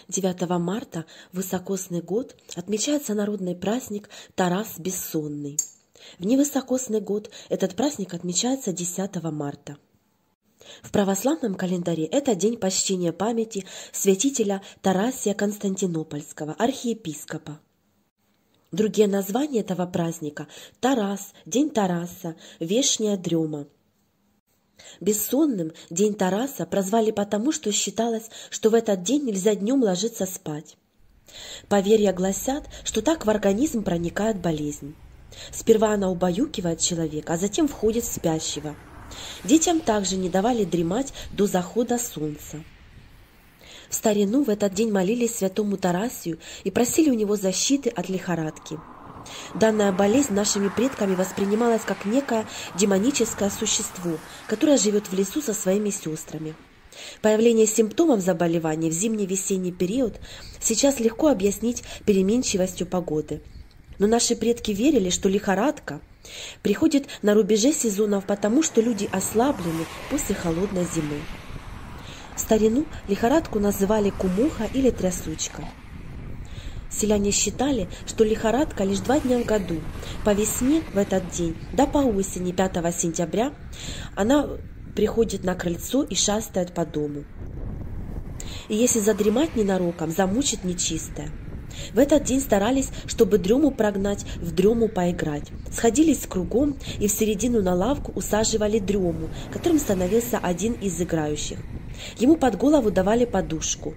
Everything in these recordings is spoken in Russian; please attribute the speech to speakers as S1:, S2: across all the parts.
S1: 9 марта, в высокосный год, отмечается народный праздник Тарас Бессонный. В невысокосный год этот праздник отмечается 10 марта. В православном календаре это день почтения памяти святителя Тарасия Константинопольского, архиепископа. Другие названия этого праздника – Тарас, День Тараса, Вешняя дрема. Бессонным День Тараса прозвали потому, что считалось, что в этот день нельзя днем ложиться спать. Поверья гласят, что так в организм проникает болезнь. Сперва она убаюкивает человека, а затем входит в спящего. Детям также не давали дремать до захода солнца. В старину в этот день молились святому Тарасию и просили у него защиты от лихорадки. Данная болезнь нашими предками воспринималась как некое демоническое существо, которое живет в лесу со своими сестрами. Появление симптомов заболевания в зимне-весенний период сейчас легко объяснить переменчивостью погоды. Но наши предки верили, что лихорадка приходит на рубеже сезонов, потому что люди ослаблены после холодной зимы. В старину лихорадку называли кумуха или трясучка. Селяне считали, что лихорадка лишь 2 дня в году. По весне в этот день, да по осени 5 сентября, она приходит на крыльцо и шастает по дому. И если задремать ненароком, замучит нечистое. В этот день старались, чтобы дрему прогнать, в дрему поиграть. Сходились кругом и в середину на лавку усаживали дрему, которым становился один из играющих. Ему под голову давали подушку.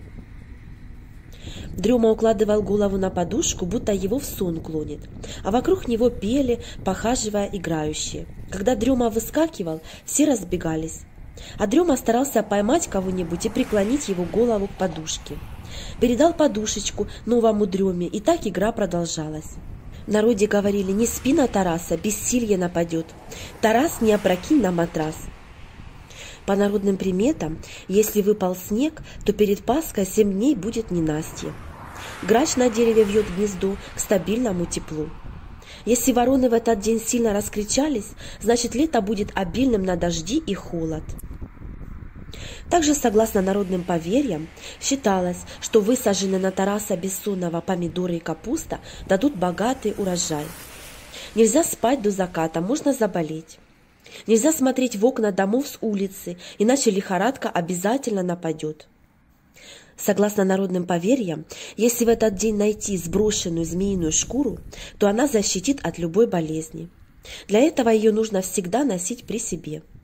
S1: Дрема укладывал голову на подушку, будто его в сон клонит, а вокруг него пели, похаживая играющие. Когда Дрема выскакивал, все разбегались, а Дрема старался поймать кого-нибудь и преклонить его голову к подушке. Передал подушечку новому Дреме, и так игра продолжалась. В народе говорили: «Не спи на Тараса, бессилье нападет. Тарас, не опрокинь на матрас». По народным приметам, если выпал снег, то перед Пасхой 7 дней будет ненастье. Грач на дереве вьет гнездо к стабильному теплу. Если вороны в этот день сильно раскричались, значит лето будет обильным на дожди и холод. Также, согласно народным поверьям, считалось, что высаженные на Тараса Бессонного помидоры и капуста дадут богатый урожай. Нельзя спать до заката, можно заболеть. Нельзя смотреть в окна домов с улицы, иначе лихорадка обязательно нападет. Согласно народным поверьям, если в этот день найти сброшенную змеиную шкуру, то она защитит от любой болезни. Для этого ее нужно всегда носить при себе.